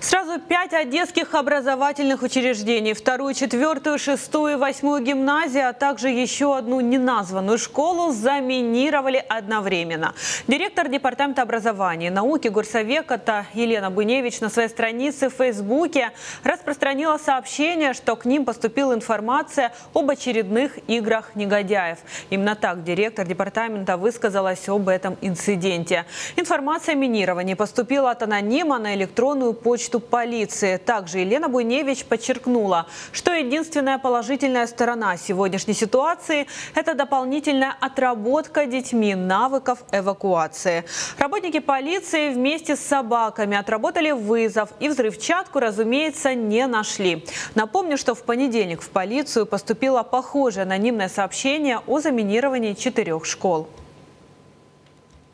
Сразу 5 одесских образовательных учреждений, 2-ю, 4-ю, 6-ю и 8-ю гимназии, а также еще одну неназванную школу заминировали одновременно. Директор Департамента образования и науки Горсовета Елена Буневич на своей странице в Фейсбуке распространила сообщение, что к ним поступила информация об очередных играх негодяев. Именно так директор департамента высказалась об этом инциденте. Информация о минировании поступила от анонима на электронную почту полиции. Также Елена Буневич подчеркнула, что единственная положительная сторона сегодняшней ситуации – это дополнительная отработка детьми навыков эвакуации. Работники полиции вместе с собаками отработали вызов и взрывчатку, разумеется, не нашли. Напомню, что в понедельник в полицию поступило похожее анонимное сообщение о заминировании 4 школ.